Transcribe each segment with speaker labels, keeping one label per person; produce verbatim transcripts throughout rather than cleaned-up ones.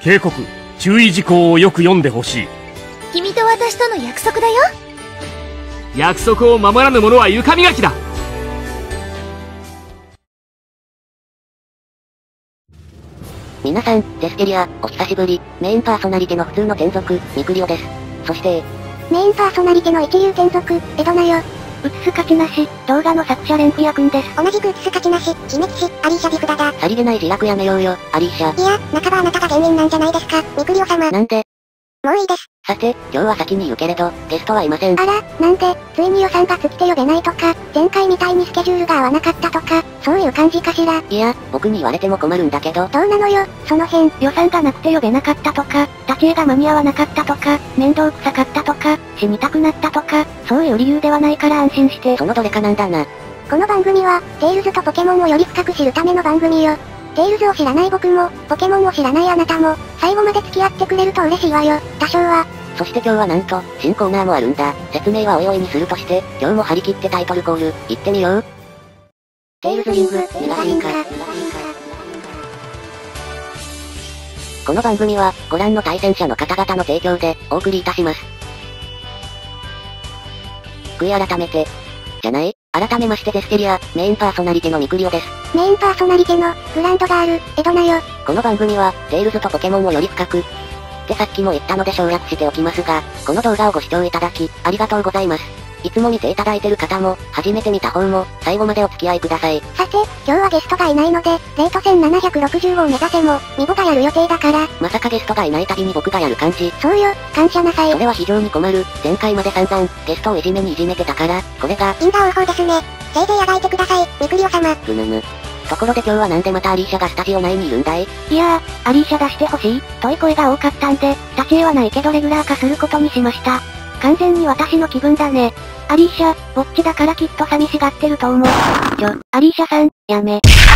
Speaker 1: 警告、注意事項をよく読んでほしい。
Speaker 2: 君と私との約束だよ。
Speaker 3: 約束を守らぬ者は床磨きだ。
Speaker 4: 皆さん、デステリア、お久しぶり。メインパーソナリティの普通の転属、ミクリオです。そして、
Speaker 5: メインパーソナリティの一流転属、エドナよ。
Speaker 6: うつす勝ちなし、動画の作者レンフィアくんです。
Speaker 5: 同じくうつす勝ちなし、死滅し、アリーシャディフダだ。
Speaker 4: さりげない自虐やめようよ、アリーシャ。
Speaker 5: いや、半ばあなたが原因なんじゃないですか、ミクリオ様。
Speaker 4: なんで
Speaker 5: もういいです。
Speaker 4: さて、今日は先に言うけれど、ゲストはいません。
Speaker 5: あら、なんで、ついに予算が尽きて呼べないとか、前回みたいにスケジュールが合わなかったとか、そういう感じかしら。
Speaker 4: いや、僕に言われても困るんだけど。
Speaker 5: どうなのよ、その辺。
Speaker 6: 予算がなくて呼べなかったとか、立ち絵が間に合わなかったとか、面倒くさかったとか、死にたくなったとか、そういう理由ではないから安心して。
Speaker 4: そのどれかなんだな。
Speaker 5: この番組は、テイルズとポケモンをより深く知るための番組よ。テイルズを知らない僕も、ポケモンを知らないあなたも、最後まで付き合ってくれると嬉しいわよ、多少は。
Speaker 4: そして今日はなんと、新コーナーもあるんだ。説明はおいおいにするとして、今日も張り切ってタイトルコール、行ってみよう。テイルズリング、メガ進化。この番組は、ご覧の対戦者の方々の提供で、お送りいたします。悔い改めて。じゃない？改めましてデステリア、メインパーソナリティのミクリオです。
Speaker 5: メインパーソナリティの、グランドガール、エドナよ。
Speaker 4: この番組は、テイルズとポケモンをより深く、ってさっきも言ったので省略しておきますが、この動画をご視聴いただき、ありがとうございます。いつも見ていただいてる方も、初めて見た方も、最後までお付き合いください。
Speaker 5: さて、今日はゲストがいないので、レートせんななひゃくろくじゅうを目指せも、ミボがやる予定だから。
Speaker 4: まさかゲストがいないたびに僕がやる感じ。
Speaker 5: そうよ、感謝なさい。
Speaker 4: それは非常に困る。前回まで散々、ゲストをいじめにいじめてたから、これが。
Speaker 5: 因果応報ですね。せいぜいあがいてください、ミクリオ様。
Speaker 4: ぐぬぬ。ところで今日はなんでまたアリーシャがスタジオ内にいるんだい？
Speaker 6: いやー、アリーシャ出してほしい、とい声が多かったんで、立ち絵はないけどレギュラー化することにしました。完全に私の気分だね。アリーシャ、ぼっちだからきっと寂しがってると思う。ちょ、アリーシャさん、やめ。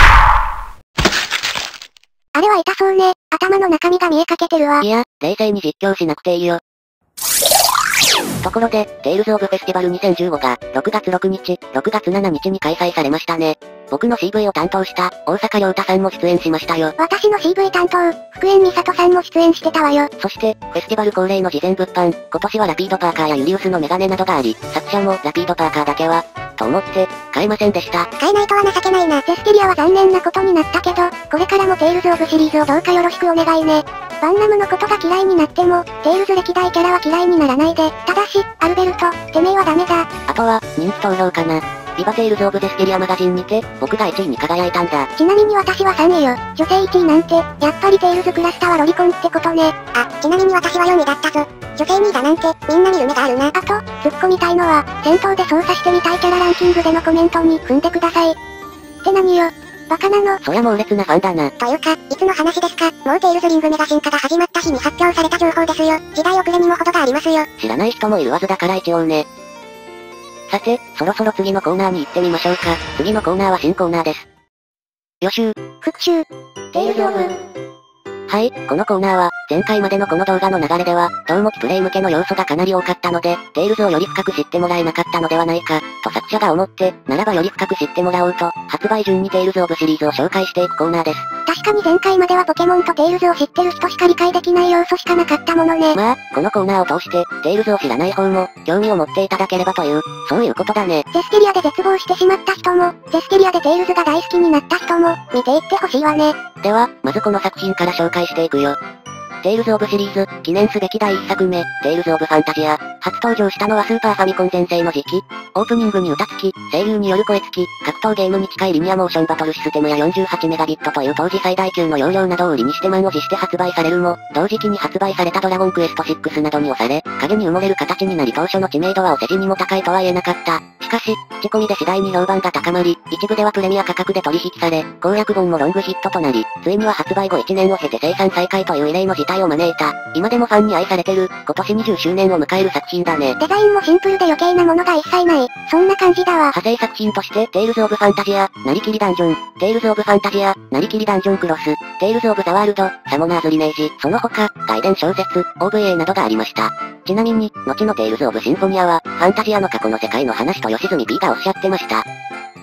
Speaker 5: あれは痛そうね。頭の中身が見えかけてるわ。
Speaker 4: いや、冷静に実況しなくていいよ。ところで、テイルズオブフェスティバルにせんじゅうごが、ろくがつろくにち、ろくがつしちにちに開催されましたね。僕の シーブイ を担当した、大坂亮太さんも出演しましたよ。
Speaker 5: 私の シーブイ 担当、福円美里さんも出演してたわよ。
Speaker 4: そして、フェスティバル恒例の事前物販、今年はラピードパーカーやユリウスのメガネなどがあり、作者もラピードパーカーだけは、と思って、買えませんでした。
Speaker 5: 買えないとは情けないな。デステリアは残念なことになったけど、これからもテイルズオブシリーズをどうかよろしくお願いね。バンナムのことが嫌いになっても、テイルズ歴代キャラは嫌いにならないで。ただし、アルベルト、てめえはダメだ。
Speaker 4: あとは、人気投票かな。ビバテイルズオブデステリアマガジンにて、僕がいちいに輝いたんだ。
Speaker 5: ちなみに私はさんいよ。女性いちいなんて、やっぱりテイルズクラスタはロリコンってことね。あ、ちなみに私はよんいだったぞ。女性にいだなんて、みんな見る目があるな。あと、突っ込みたいのは、戦闘で操作してみたいキャラランキングでのコメントに踏んでください。って何よ。バカなの。
Speaker 4: そりゃ猛烈なファンだな。
Speaker 5: というか、いつの話ですか。もうテイルズリングメガ進化が始まった日に発表された情報ですよ。時代遅れにも程がありますよ。
Speaker 4: 知らない人もいるはずだから一応ね。さて、そろそろ次のコーナーに行ってみましょうか。次のコーナーは新コーナーです。予習。
Speaker 5: 復習。
Speaker 4: テイルズオブ。はい、このコーナーは、前回までのこの動画の流れでは、どうもプレイ向けの要素がかなり多かったので、テイルズをより深く知ってもらえなかったのではないか、と作者が思って、ならばより深く知ってもらおうと、発売順にテイルズオブシリーズを紹介していくコーナーです。
Speaker 5: 確かに前回まではポケモンとテイルズを知ってる人しか理解できない要素しかなかったものね。
Speaker 4: まあ、このコーナーを通して、テイルズを知らない方も、興味を持っていただければという、そういうことだね。
Speaker 5: ゼステリアで絶望してしまった人も、ゼステリアでテイルズが大好きになった人も、見ていってほしいわね。
Speaker 4: では、まずこの作品から紹介していくよ。テイルズオブシリーズ、記念すべきだいいっさくめ、テイルズオブファンタジア。初登場したのはスーパーファミコン全盛の時期。オープニングに歌付き、声優による声付き、格闘ゲームに近いリニアモーションバトルシステムや よんじゅうはちメガビットという当時最大級の容量などを売りにして満を持して発売されるも、同時期に発売されたドラゴンクエストシックスなどに押され、影に埋もれる形になり当初の知名度はお世辞にも高いとは言えなかった。しかし、口コミで次第に評判が高まり、一部ではプレミア価格で取引され、攻略本もロングヒットとなり、ついには発売後いちねんを経て生産再開という異例の事態を招いた。今でもファンに愛されてる、今年にじゅっしゅうねんを迎える作品だね。
Speaker 5: デザインもシンプルで余計なものが一切ない。そんな感じだわ。
Speaker 4: 派生作品として、テイルズオブファンタジア、なりきりダンジョン、テイルズオブファンタジア、なりきりダンジョンクロス、テイルズオブザワールド、サモナーズリネージ、その他、外伝小説、オーブイエー などがありました。ちなみに、後のテイルズオブシンフォニアは、ファンタジアの過去の世界の話と吉住 P がおっしゃってました。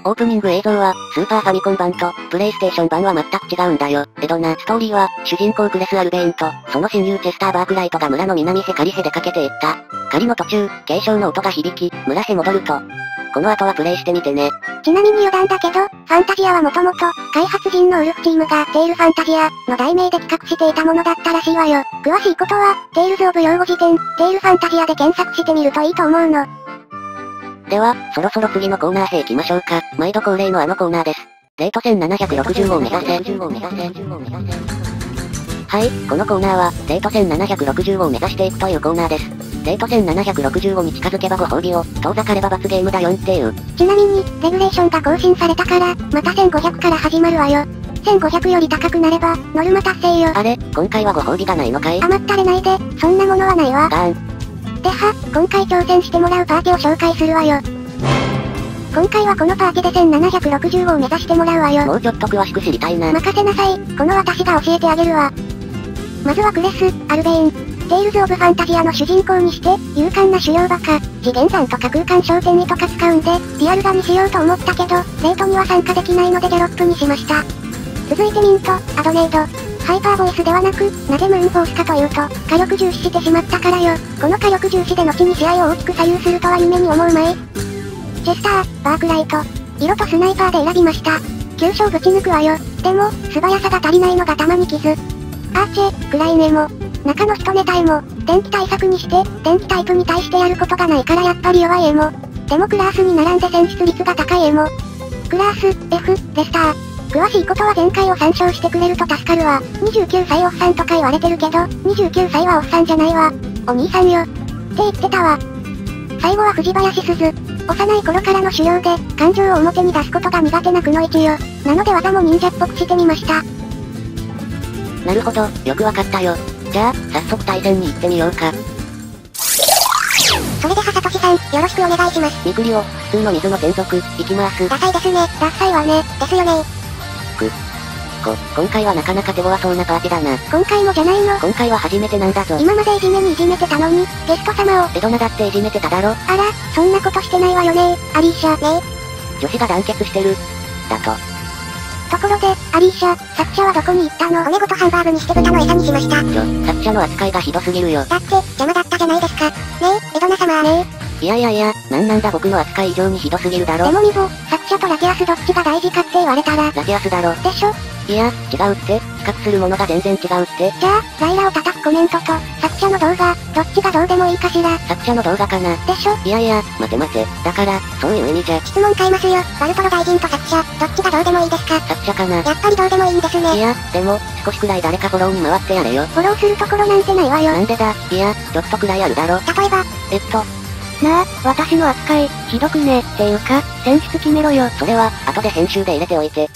Speaker 4: オープニング映像は、スーパーファミコン版と、プレイステーション版は全く違うんだよ。エドナ、ストーリーは、主人公クレス・アルベーンと、その親友チェスター・バークライトが村の南へカリヘ出かけていった。狩りの途中、警鐘の音が響き、村へ戻ると。この後はプレイしてみてね。
Speaker 5: ちなみに余談だけど、ファンタジアはもともと、開発人のウルフチームが、テイルファンタジアの題名で企画していたものだったらしいわよ。詳しいことは、テイルズ・オブ用語辞典、テイルファンタジアで検索してみるといいと思うの。
Speaker 4: では、そろそろ次のコーナーへ行きましょうか。毎度恒例のあのコーナーです。レートせんななひゃくろくじゅうごを目指せ。はい、このコーナーは、レートせんななひゃくろくじゅうごを目指していくというコーナーです。レートせんななひゃくろくじゅうごに近づけばご褒美を、遠ざかれば罰ゲームだよんっていう。
Speaker 5: ちなみに、レギュレーションが更新されたから、またせんごひゃくから始まるわよ。せんごひゃくより高くなれば、ノルマ達成よ。
Speaker 4: あれ、今回はご褒美がないのかい？
Speaker 5: 甘ったれないで、そんなものはないわ。
Speaker 4: ガーン。
Speaker 5: では、今回挑戦してもらうパーティを紹介するわよ。今回はこのパーティでせんななひゃくろくじゅうごを目指してもらうわよ。
Speaker 4: もうちょっと詳しく知りたいな。
Speaker 5: 任せなさい、この私が教えてあげるわ。まずはクレス、アルベーン。テイルズ・オブ・ファンタジアの主人公にして、勇敢な狩猟バカ、次元山とか空間焦点にとか使うんで、リアルガにしようと思ったけど、レートには参加できないのでギャロップにしました。続いてミント、アドレード。ハイパーボイスではなく、なぜムーンフォースかというと、火力重視してしまったからよ。この火力重視で後に試合を大きく左右するとは夢に思うまい。チェスター、バークライト。色とスナイパーで選びました。急所をぶち抜くわよ。でも、素早さが足りないのがたまに傷。アーチェ、クライネモ。中の一ネタエモ。電気対策にして、電気タイプに対してやることがないからやっぱり弱いエモ。でもクラースに並んで選出率が高いエモ。クラース、F、レスター。詳しいことは前回を参照してくれると助かるわ。にじゅうきゅうさいおっさんとか言われてるけど、にじゅうきゅうさいはおっさんじゃないわ。お兄さんよ。って言ってたわ。最後は藤林鈴。幼い頃からの修行で、感情を表に出すことが苦手なくの一よ。なので技も忍者っぽくしてみました。
Speaker 4: なるほど、よくわかったよ。じゃあ、早速対戦に行ってみようか。
Speaker 5: それではサトシさん、よろしくお願いします。
Speaker 4: ミクリオ、普通の水の専属、行きます。
Speaker 5: ダサいですね、ダサいわね、ですよね。
Speaker 4: く。こ、今回はなかなか手強そうなパーティだな。
Speaker 5: 今回もじゃないの。
Speaker 4: 今回は初めてなんだぞ。
Speaker 5: 今までいじめにいじめてたのに、ゲスト様を。
Speaker 4: エドナだっていじめてただろ。
Speaker 5: あら、そんなことしてないわよねアリーシャ。ね
Speaker 4: 女子が団結してる。だと。
Speaker 5: ところで、アリーシャ、作者はどこに行ったの？骨ごとハンバーグにして豚の餌にしました。
Speaker 4: ちょ、作者の扱いがひどすぎるよ。
Speaker 5: だって、邪魔だったじゃないですか。ねえ、エドナ様ね
Speaker 4: え。いやいやいや、なんなんだ僕の扱い以上にひどすぎるだろ。
Speaker 5: でもミボ、作者とラテアスどっちが大事かって言われたら。
Speaker 4: ラテアスだろ。
Speaker 5: でしょ？
Speaker 4: いや、違うって、比較するものが全然違うって。
Speaker 5: じゃあ、ライラを叩くコメントと、作者の動画、どっちがどうでもいいかしら。
Speaker 4: 作者の動画かな。
Speaker 5: でしょ？
Speaker 4: いやいや、待て待て。だから、そういう意味じゃ。
Speaker 5: 質問変えますよ。バルトロ大臣と作者、どっちがどうでもいいですか？
Speaker 4: 作者かな。
Speaker 5: やっぱりどうでもいいんですね。
Speaker 4: いや、でも、少しくらい誰かフォローに回ってやれよ。
Speaker 5: フォローするところなんてないわよ。
Speaker 4: なんでだ、いや、ちょっとくらいあるだろ。
Speaker 5: 例えば、
Speaker 4: えっと。
Speaker 6: なあ、私の扱い、ひどくね。っていうか、選出決めろよ。
Speaker 4: それは、後で編集で入れておいて。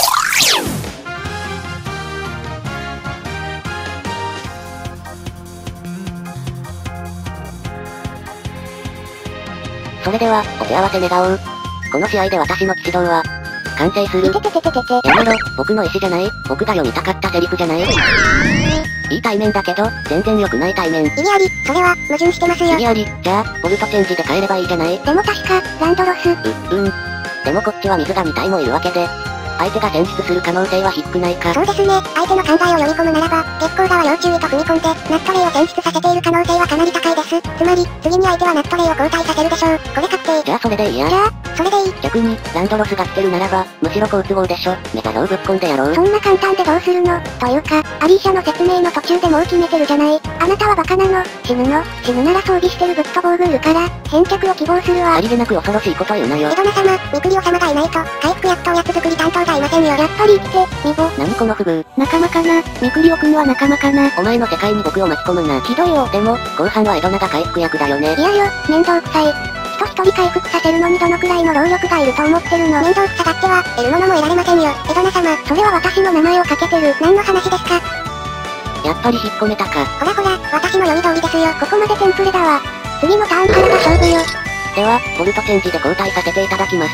Speaker 4: それでは、お手合わせ願おう。この試合で私の騎士道は、完成する。
Speaker 5: てててててて。
Speaker 4: やめろ、僕の意思じゃない。僕が読みたかったセリフじゃない。いい対面だけど、全然良くない対面。
Speaker 5: 意義あり、それは、矛盾してますよ。
Speaker 4: 意義あり、じゃあ、ボルトチェンジで変えればいいじゃない。
Speaker 5: でも確か、ランドロス。
Speaker 4: う、うん。でもこっちは水がに体もいるわけで、相手が選出する可能性は低くないか。
Speaker 5: そうですね、相手の考えを読み込むならば、月光側要注意と踏み込んで、ナットレイを選出させている可能性はかなり高いです。つまり、次に相手はナットレイを交代させるでしょう。これ確定。
Speaker 4: じゃあそれでいいや。
Speaker 5: じゃあ、それでいい。
Speaker 4: 逆に、ランドロスが来てるならば、むしろ好都合でしょ。メガロをぶっ込んでやろう。
Speaker 5: そんな簡単でどうするの？というか、アリーシャの説明の途中でもう決めてるじゃない。あなたはバカなの？死ぬの？死ぬなら装備してるブットボーグールから、返却を希望するわ。
Speaker 4: ありげなく恐ろしいこと言うなよ。
Speaker 5: エドナ様、ミクリオ様がいないと、回復薬とおやつ作り担当がいませんよ。やっぱり生きて、ミボ。
Speaker 4: 何この不遇。
Speaker 6: 仲間かな？ミクリオくんは仲間かな？
Speaker 4: お前の世界に僕を巻き込むな。
Speaker 6: ひどいよ。
Speaker 4: でも、後半はエドナが回復役だよね。
Speaker 5: いやよ、面倒くさい。人一人回復させるのにどのくらいの労力がいると思ってるの？面倒くさがっては、得るものも得られませんよ。エドナ様、それは私の名前をかけてる。何の話ですか？
Speaker 4: やっぱり引っ込めたか。
Speaker 5: ほらほら、私の読み通りですよ。ここまでテンプレだわ。次のターンからが勝負よ。
Speaker 4: では、ボルトチェンジで交代させていただきます。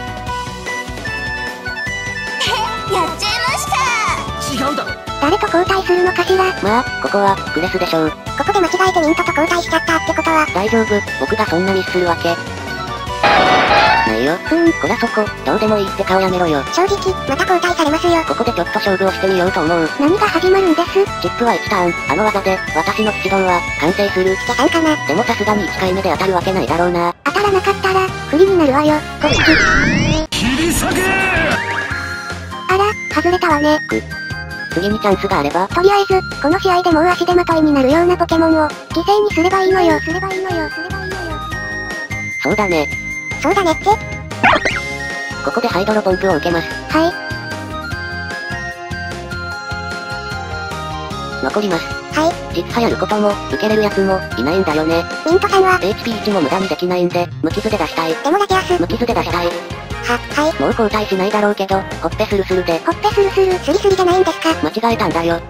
Speaker 2: やっちゃいました。
Speaker 1: 違うだろ。
Speaker 5: 誰と交代するのかしら？
Speaker 4: まあ、ここは、クレスでしょう。
Speaker 5: ここで間違えてミントと交代しちゃったってことは。
Speaker 4: 大丈夫、僕がそんなミスするわけ。 ないよ。
Speaker 5: ふーん。
Speaker 4: こらそこ、どうでもいいって顔やめろよ。
Speaker 5: 正直、また交代されますよ。
Speaker 4: ここでちょっと勝負をしてみようと思う。
Speaker 5: 何が始まるんです？
Speaker 4: チップはいちターン、あの技で、私の騎士道は、完成する。
Speaker 5: じゃさんかな。
Speaker 4: でもさすがにいっかいめで当たるわけないだろうな。
Speaker 5: 当たらなかったら、不利になるわよ。こっち。
Speaker 1: 切り裂け
Speaker 5: あら、外れたわね。
Speaker 4: 次にチャンスがあれば、
Speaker 5: とりあえず、この試合でもう足手まといになるようなポケモンを、犠牲にすればいいのよ。すればいいのよ。すればいいのよ。
Speaker 4: そうだね。
Speaker 5: そうだねって。
Speaker 4: ここでハイドロポンプを受けます。
Speaker 5: はい。
Speaker 4: 残ります。
Speaker 5: はい。
Speaker 4: 実際やることも、受けれるやつも、いないんだよね。
Speaker 5: ミントさんは、
Speaker 4: エイチピーいち も無駄にできないんで、無傷で出したい。
Speaker 5: でもラテアス。
Speaker 4: 無傷で出したい。
Speaker 5: は、はい。
Speaker 4: もう交代しないだろうけど、ほっぺスルスルで。
Speaker 5: ほっぺスルスル、スリスリじゃないんですか。
Speaker 4: 間違えたんだよ。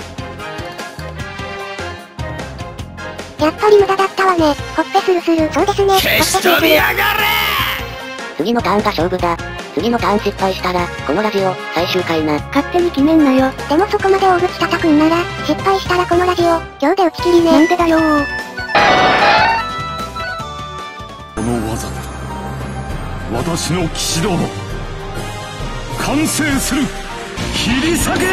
Speaker 5: やっぱり無駄だったわね。ほっぺスルスル。そうですね。ほっぺスルスル。
Speaker 4: 次のターンが勝負だ。次のターン失敗したら、このラジオ、最終回な。
Speaker 6: 勝手に決めんなよ。
Speaker 5: でもそこまで大口叩くんなら、失敗したらこのラジオ、今日で打ち切りね。
Speaker 6: なんでだよー。
Speaker 1: この技で私の騎士道も完成する。切り裂けふぅ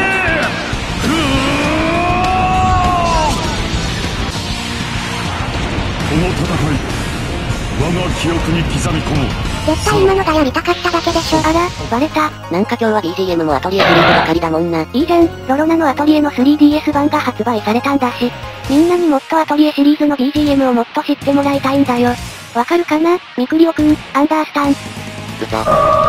Speaker 1: この戦い、我が記憶に刻み込もう。
Speaker 5: 絶対今のがやりたかっただけでしょ。
Speaker 6: あら、バレた。
Speaker 4: なんか今日は ビージーエム もアトリエシリーズばかりだもんな。
Speaker 6: いいじゃん、ロロナのアトリエの スリーディーエス 版が発売されたんだし。みんなにもっとアトリエシリーズの ビージーエム をもっと知ってもらいたいんだよ。わかるかなミクリオくん、アンダースタン。
Speaker 4: うざ。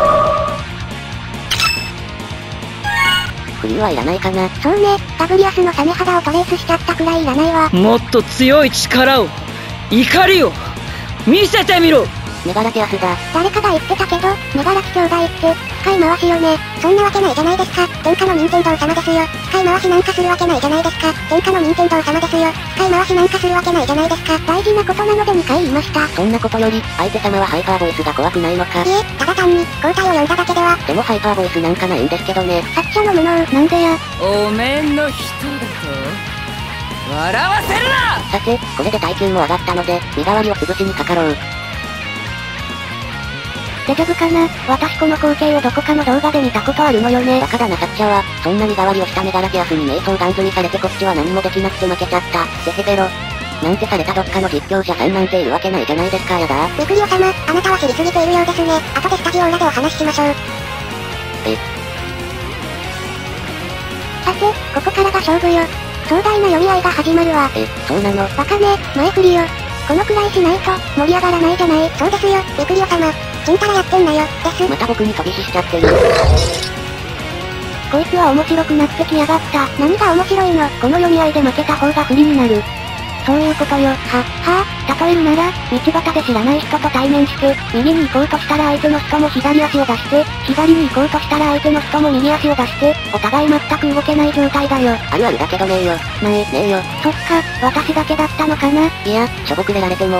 Speaker 4: 冬はいらないかな。
Speaker 5: そうね、ガブリアスのサメ肌をトレースしちゃったくらいいらないわ。
Speaker 7: もっと強い力を、怒りを、見せてみろ。
Speaker 4: メガラティアスだ。
Speaker 5: 誰かが言ってたけど、メガラキ兄弟って、使い回しよね。そんなわけないじゃないですか。天下の任天堂様ですよ。使い回しなんかするわけないじゃないですか。天下の任天堂様ですよ。使い回しなんかするわけないじゃないですか。大事なことなのでにかい言いました。
Speaker 4: そんなことより、相手様はハイパーボイスが怖くないのか。
Speaker 5: いえ、ただ単に、交代を呼んだだけでは。
Speaker 4: でもハイパーボイスなんかないんですけどね。
Speaker 5: 作者の無能、なんでや。
Speaker 7: おめんの人だと笑わせるな。
Speaker 4: さて、これで耐久も上がったので、身代わりを潰しにかかろう。
Speaker 6: デジャブかな私この光景をどこかの動画で見たことあるのよね。
Speaker 4: バカだな作者は、そんな身代わりをしたメガラティアスに瞑想ガンズにされてこっちは何もできなくて負けちゃった。てへペロ。なんてされたどっかの実況者さんなんているわけないじゃないですか。やだ。
Speaker 5: ミクリオ様、あなたは知りすぎているようですね。後でスタジオ裏でお話ししましょう。
Speaker 4: え。
Speaker 5: さて、ここからが勝負よ。壮大な読み合いが始まるわ。
Speaker 4: え、そうなの？
Speaker 5: バカね、前振りよ。このくらいしないと、盛り上がらないじゃない。そうですよ、ミクリオ様。ちんたらやってんなよ、です。
Speaker 4: また僕に飛び火しちゃってる。
Speaker 6: こいつは面白くなってきやがった。
Speaker 5: 何が面白いの？
Speaker 6: この読み合いで負けた方が不利になる。そういうことよ。は、はぁ、例えるなら、道端で知らない人と対面して、右に行こうとしたら相手の人も左足を出して、左に行こうとしたら相手の人も右足を出して、お互い全く動けない状態だよ。
Speaker 4: あるあるだけどねえよ。まえ、ねえよ。
Speaker 6: そっか、私だけだったのかな。
Speaker 4: いや、しょぼくれられても。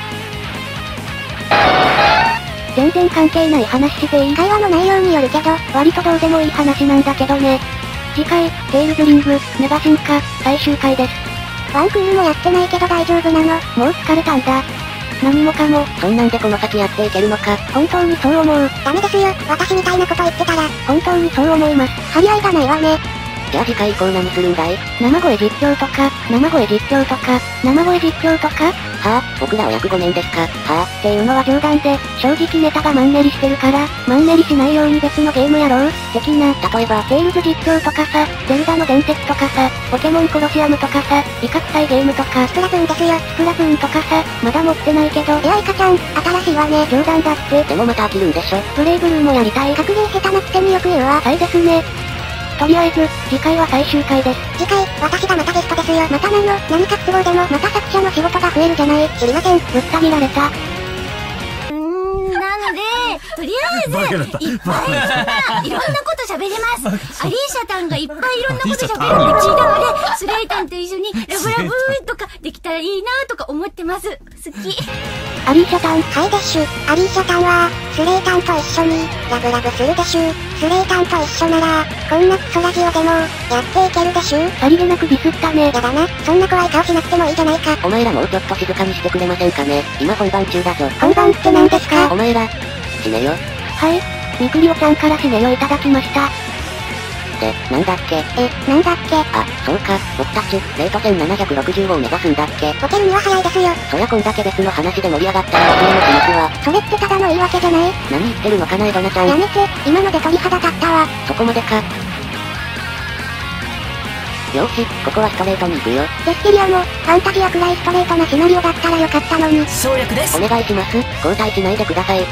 Speaker 6: 全然関係ない話していい？
Speaker 5: 会話の内容によるけど、
Speaker 6: 割とどうでもいい話なんだけどね。次回、テイルズリング、メガ進化、最終回です。
Speaker 5: ワンクールもやってないけど大丈夫なの？
Speaker 6: もう疲れたんだ。何もかも。
Speaker 4: そんなんでこの先やっていけるのか。
Speaker 6: 本当にそう思う。
Speaker 5: ダメですよ、私みたいなこと言ってたら。
Speaker 6: 本当にそう思います。
Speaker 5: 張り合いがないわね。
Speaker 4: じゃあ次回以降何するんだい？
Speaker 6: 生声実況とか、生声実況とか、生声実況とか
Speaker 4: はぁ、僕らお役ごめんですか？はぁ、
Speaker 6: っていうのは冗談で、正直ネタがマンネリしてるから、マンネリしないように別のゲームやろう、的な。
Speaker 4: 例えば、
Speaker 6: テイルズ実況とかさ、ゼルダの伝説とかさ、ポケモンコロシアムとかさ、威嚇祭ゲームとか、
Speaker 5: スプラトゥーンですよ。
Speaker 6: スプラトゥーンとかさ、まだ持ってないけど、
Speaker 5: いやイカちゃん、新しいわね。
Speaker 6: 冗談だって。
Speaker 4: でもまた飽きるんでしょ。
Speaker 6: ブレイブルーもやりたい。
Speaker 5: 格ゲー下手なくせによく言うわ。
Speaker 6: はいですね。とりあえず、次回は最終回です。
Speaker 5: 次回、私がまたゲストですよ。またなの、何か都合でも、また作者の仕事が増えるじゃない。知りません。
Speaker 6: ぶった切られた。
Speaker 2: うーん、なので、とりあえず、いっぱいいろんなこと喋れます。アリーシャタンがいっぱいいろんなこと喋るって聞いたので、スレイタンと一緒にラブラブーとかできたらいいなとか思ってます。好き。
Speaker 6: アリーシャタン。
Speaker 5: はいでっしゅ。アリーシャタンは、スレイタンと一緒に、ラブラブするでしゅ。スレイタンと一緒なら、こんなクソラジオでも、やっていけるでしゅ。
Speaker 6: さりげなくディスったね。
Speaker 5: やだな、そんな怖い顔しなくてもいいじゃないか。
Speaker 4: お前らもうちょっと静かにしてくれませんかね。今本番中だぞ。
Speaker 5: 本番って何ですか？
Speaker 4: お前ら、 死ねよ。
Speaker 6: はい。みくりおちゃんから死ねよいただきました。
Speaker 4: で、なんだっけ
Speaker 5: え、なんだっけ
Speaker 4: あ、そうか、僕たち、レートせんななひゃくろくじゅうごを目指すんだっけ
Speaker 5: ボケるには早いですよ。
Speaker 4: そりゃこんだけ別の話で盛り上がったら忘れもしますわ。
Speaker 5: それってただの言い訳じゃない？
Speaker 4: 何言ってるのかなエドナちゃん。
Speaker 5: やめて、今ので鳥肌立ったわ。
Speaker 4: そこまでか。よし、ここはストレートに行くよ。
Speaker 5: デステリアも、ファンタジアくらいストレートなシナリオだったらよかったのに。
Speaker 7: 省略です。
Speaker 4: お願いします。交代しないでください。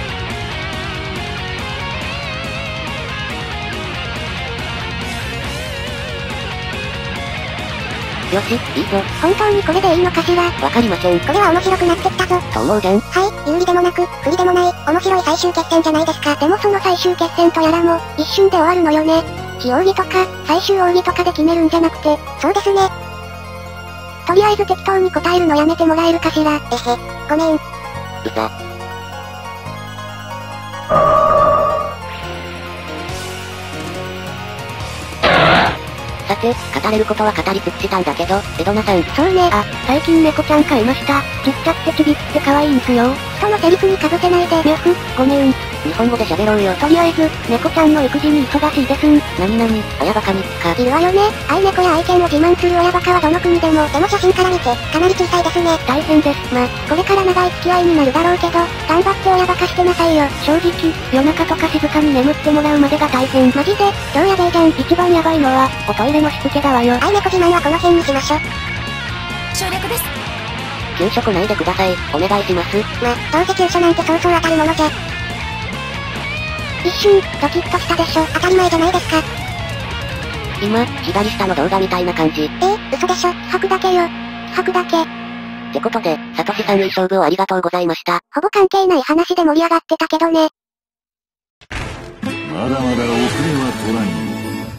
Speaker 4: よし、いいぞ。
Speaker 5: 本当にこれでいいのかしら？
Speaker 4: わかりません。
Speaker 5: これは面白くなってきたぞ。
Speaker 4: と思うじゃん。
Speaker 5: はい、有利でもなく、不利でもない、面白い最終決戦じゃないですか。でもその最終決戦とやらも、一瞬で終わるのよね。非奥義とか、最終奥義とかで決めるんじゃなくて、そうですね。とりあえず適当に答えるのやめてもらえるかしら。えへ、ごめん。
Speaker 4: うざ。さて、語れることは語り尽くしたんだけど、エドナさん。
Speaker 5: そうね。
Speaker 6: あ、最近猫ちゃん飼いました。ちっちゃくてちびって可愛いんすよ。
Speaker 5: 人のセリフにかぶせないで。
Speaker 6: にゃふ、ごめん。
Speaker 4: 日本語で喋ろうよ。
Speaker 6: とりあえず、猫ちゃんの育児に忙しいですん。
Speaker 4: なになに、親バカみっか。
Speaker 5: いるわよね。愛猫や愛犬を自慢する親バカはどの国でも。でも写真から見て、かなり小さいですね。
Speaker 6: 大変です。
Speaker 5: ま、これから長い付き合いになるだろうけど、頑張って親バカしてなさいよ。
Speaker 6: 正直、夜中とか静かに眠ってもらうまでが大変。
Speaker 5: マジで、超やべえじゃん。
Speaker 6: 一番やばいのは、おトイレのしつけだわよ。
Speaker 5: 愛猫自慢はこの辺にしましょ。
Speaker 2: 省略です。
Speaker 4: 急所来ないでください。お願いします。
Speaker 5: ま、どうせ急所なんてそうそう当たるものじゃ。一瞬、ドキッとしたでしょ。当たり前じゃないですか。
Speaker 4: 今、左下の動画みたいな感じ。
Speaker 5: えー、嘘でしょ。吐くだけよ。吐くだけ。
Speaker 4: ってことで、サトシさんいい勝負をありがとうございました。
Speaker 5: ほぼ関係ない話で盛り上がってたけどね。
Speaker 1: まだまだ遅れは取らん。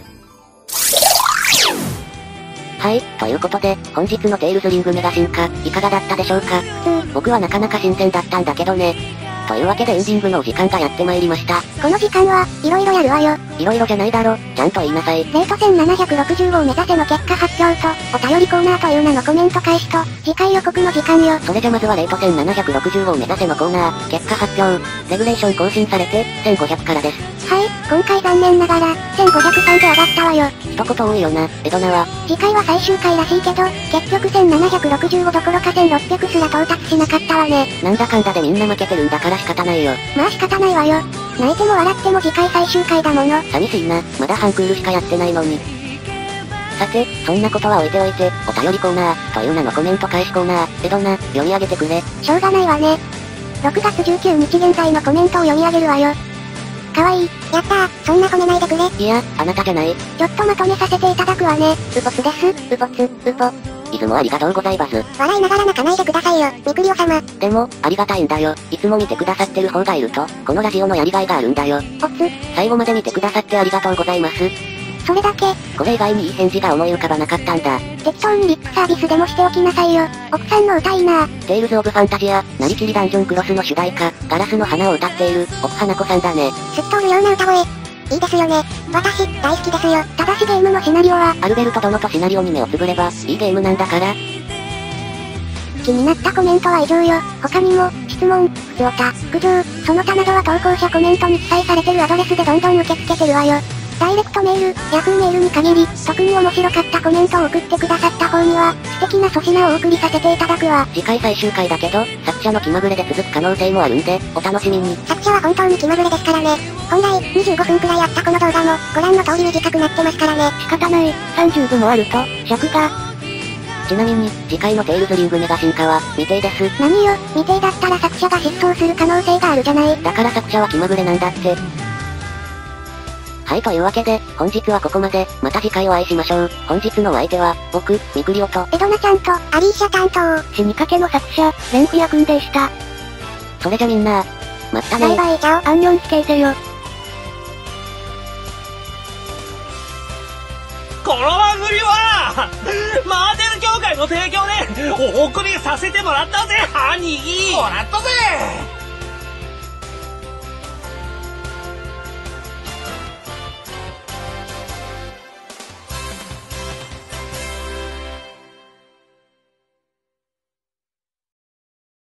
Speaker 4: はい、ということで、本日のテイルズリングメガ進化、いかがだったでしょうか？僕はなかなか新鮮だったんだけどね。というわけでエンディングのお時間がやってまいりました。
Speaker 5: この時間は、いろいろやるわよ。
Speaker 4: いろいろじゃないだろ、ちゃんと言いなさい。
Speaker 5: レートせんななひゃくろくじゅうごを目指せの結果発表と、お便りコーナーという名のコメント返しと、次回予告の時間よ。
Speaker 4: それじゃまずはレートせんななひゃくろくじゅうごを目指せのコーナー、結果発表。レギュレーション更新されて、せんごひゃくからです。
Speaker 5: はい、今回残念ながら、せんごひゃくさんで上がったわよ。
Speaker 4: 一言多いよな、エドナは。
Speaker 5: 次回は最終回らしいけど、結局せんななひゃくろくじゅうごどころかせんろっぴゃくすら到達しなかったわね。
Speaker 4: なんだかんだでみんな負けてるんだから仕方ないよ。
Speaker 5: まあ仕方ないわよ。泣いても笑っても次回最終回だもの。
Speaker 4: 寂しいな、まだ半クールしかやってないのに。さて、そんなことは置いておいて、お便りコーナー、という名のコメント返しコーナー、エドナ、読み上げてくれ。
Speaker 5: しょうがないわね。ろくがつじゅうくにち現在のコメントを読み上げるわよ。かわいい。やったー、そんな褒めないでくれ。
Speaker 4: いや、あなたじゃない。
Speaker 5: ちょっとまとめさせていただくわね。うぼつです。うぼつ、うぼ。
Speaker 4: いつもありがとうございます。
Speaker 5: 笑いながら泣かないでくださいよ、みくりお様。
Speaker 4: でも、ありがたいんだよ。いつも見てくださってる方がいると、このラジオのやりがいがあるんだよ。
Speaker 5: おつ。
Speaker 4: 最後まで見てくださってありがとうございます。
Speaker 5: それだけ。
Speaker 4: これ以外にいい返事が思い浮かばなかったんだ。
Speaker 5: 適当にリップサービスでもしておきなさいよ。奥さんの歌いいな。
Speaker 4: テイルズ・オブ・ファンタジア、なりきりダンジョンクロスの主題歌、ガラスの花を歌っている、奥花子さんだね。
Speaker 5: すっ通るような歌声。いいですよね。私、大好きですよ。ただしゲームのシナリオは、
Speaker 4: アルベルト殿とシナリオに目をつぶれば、いいゲームなんだから。
Speaker 5: 気になったコメントは以上よ。他にも、質問、ふつおた、苦情、その他などは投稿者コメントに記載されてるアドレスでどんどん受け付けてるわよ。ダイレクトメール、ヤフーメールに限り、特に面白かったコメントを送ってくださった方には、素敵な粗品をお送りさせていただくわ。
Speaker 4: 次回最終回だけど、作者の気まぐれで続く可能性もあるんで、お楽しみに。
Speaker 5: 作者は本当に気まぐれですからね。本来、にじゅうごふんくらいあったこの動画も、ご覧の通り短くなってますからね。
Speaker 6: 仕方ない、さんじゅうぶもあると、尺が。
Speaker 4: ちなみに、次回のテイルズリングメガ進化は、未定です。
Speaker 5: 何よ、未定だったら作者が失踪する可能性があるじゃない。
Speaker 4: だから作者は気まぐれなんだって。はい、というわけで、本日はここまで、また次回お会いしましょう。本日のお相手は、僕、みくりおと、
Speaker 5: エドナちゃんと、アリーシャ担当、
Speaker 6: 死にかけの作者、レンフヤくんでした。
Speaker 4: それじゃみんな、またね。
Speaker 5: バイバイ、チャオ。
Speaker 6: アンニョンスケーセよ。
Speaker 8: この番組は、マーテル協会の提供でお送りさせてもらったぜ、ハニー。もらったぜ。